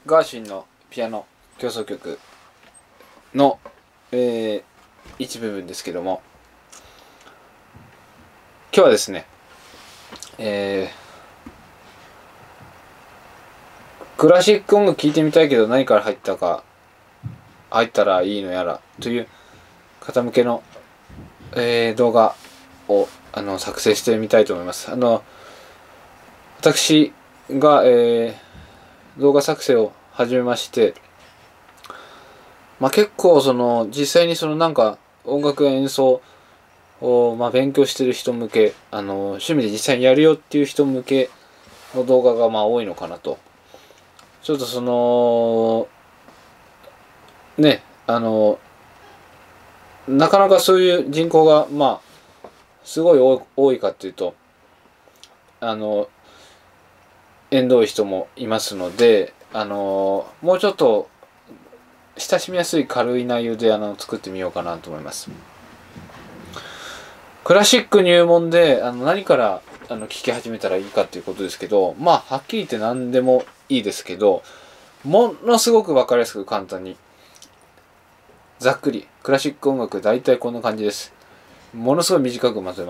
ガーシュウィンのピアノ協奏曲の、一部分ですけども、今日はですね、クラシック音楽聴いてみたいけど何から入ったらいいのやらという方向けの、動画を作成してみたいと思います。私が、動画作成を始めまして、結構実際になんか音楽や演奏を、勉強してる人向け、趣味で実際にやるよっていう人向けの動画が多いのかなと。ちょっとね、なかなかそういう人口がすごい多いかっていうと縁遠い人もいますので、もうちょっと親しみやすい軽い内容で作ってみようかなと思います。クラシック入門で何から聴き始めたらいいかっていうことですけど、はっきり言って何でもいいですけど、ものすごく分かりやすく簡単にざっくりクラシック音楽大体こんな感じです。ものすごい短くまとめます。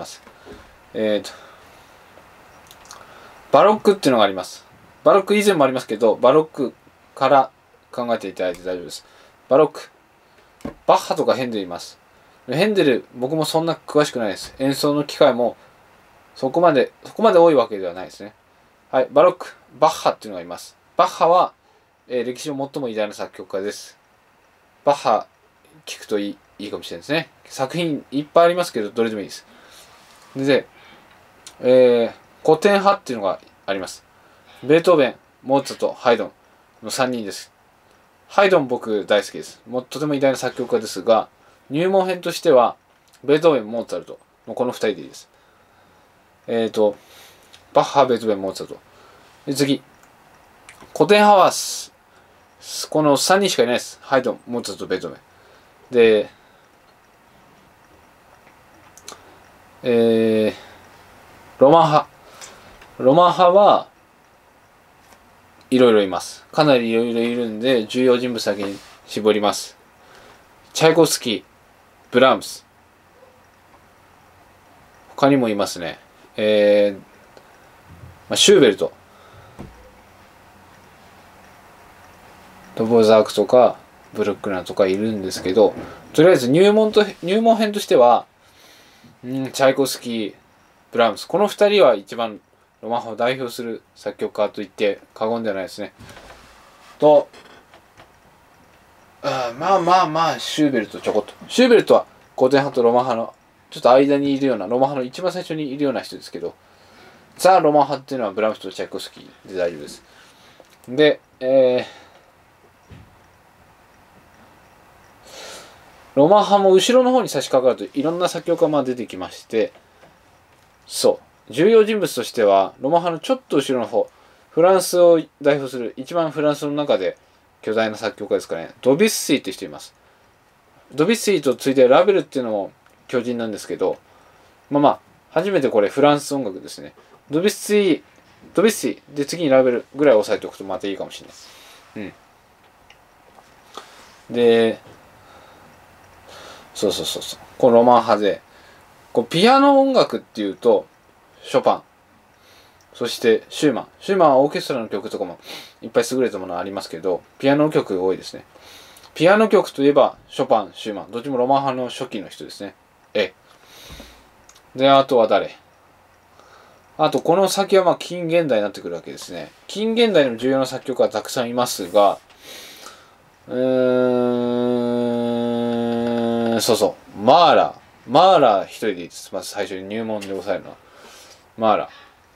バロックっていうのがあります。バロック以前もありますけど、バロックから考えていただいて大丈夫です。バロック、バッハとかヘンデルいます。ヘンデル僕もそんな詳しくないです。演奏の機会もそこまで多いわけではないですね。はい、バロック、バッハっていうのがいます。バッハは、歴史上最も偉大な作曲家です。バッハ聞くといいかもしれないですね。作品いっぱいありますけどどれでもいいです。で、古典派っていうのがあります。ベートーベン、モーツァルト、ハイドンの3人です。ハイドン僕大好きです。とても偉大な作曲家ですが、入門編としてはベートーベン、モーツァルトのこの2人でいいです。バッハ、ベートーベン、モーツァルト。で次、古典派はこの3人しかいないです。ハイドン、モーツァルト、ベートーベン。で、ロマン派。ロマン派はいろいろいます。かなりいろいろいるんで、重要人物だけに絞ります。チャイコフスキー、ブラームス。他にもいますね。シューベルト。ドボザークとか、ブルックナーとかいるんですけど、とりあえず入門編としては、チャイコフスキー、ブラームス。この2人は一番ロマン派を代表する作曲家と言って過言ではないですね。と、シューベルトちょこっと。シューベルトは古典派とロマン派のちょっと間にいるような、ロマン派の一番最初にいるような人ですけど、ザ・ロマン派っていうのはブラームスとチャイコフスキーで大丈夫です。で、ロマン派も後ろの方に差し掛かるといろんな作曲家が出てきまして、重要人物としてはロマン派のちょっと後ろの方、フランスを代表する一番フランスの中で巨大な作曲家ですかね。ドビュッシーって人います。ドビュッシーとついてラベルっていうのも巨人なんですけど、初めてこれフランス音楽ですね。ドビュッシーで次にラベルぐらい押さえておくとまたいいかもしれない。で、このロマン派で、ピアノ音楽っていうとショパン、そしてシューマンはオーケストラの曲とかもいっぱい優れたものありますけど、ピアノ曲多いですね。ピアノ曲といえばショパン、シューマン、どっちもロマン派の初期の人ですね。で、あとは誰？あとこの先は近現代になってくるわけですね。近現代の重要な作曲家はたくさんいますが、マーラー一人でいいです。まず最初に入門で押さえるのはマーラ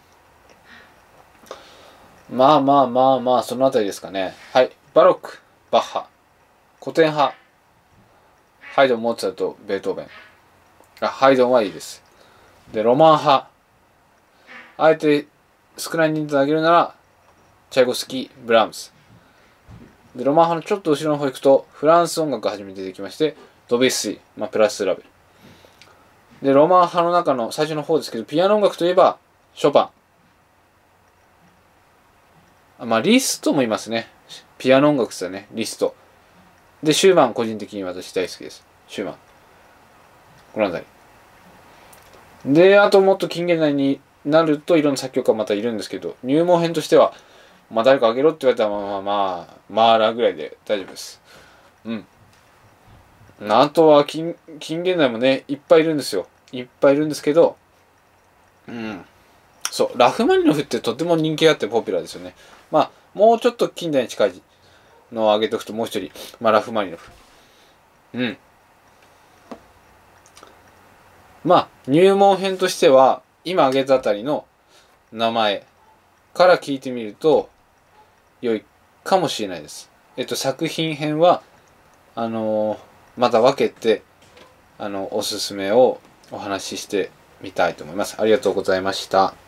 ー。そのあたりですかね。はい。バロック、バッハ。古典派、ハイドン、モーツァルト、ベートーベン。ハイドンはいいです。で、ロマン派。あえて少ない人数挙げるなら、チャイコフスキー、ブラームス。で、ロマン派のちょっと後ろの方行くと、フランス音楽が初めて出てきまして、ドビュッシー、プラスラベル。で、ロマン派の中の最初の方ですけど、ピアノ音楽といえば、ショパン。リストもいますね。 ピアノ音楽ですよね、リスト。で、シューマン個人的に私大好きです。シューマン。この辺り。で、あともっと近現代になるといろんな作曲家またいるんですけど、入門編としては、まあ誰かあげろって言われたらマーラーぐらいで大丈夫です。うん。あとは近現代もね、いっぱいいるんですよ。いっぱいいるんですけど、うん。そう、ラフマニノフってとても人気があってポピュラーですよね。まあ、もうちょっと近代に近いのを挙げておくともう一人、まあラフマニノフ。うん。まあ、入門編としては、今挙げたあたりの名前から聞いてみると良いかもしれないです。作品編は、また分けて、おすすめをお話ししてみたいと思います。ありがとうございました。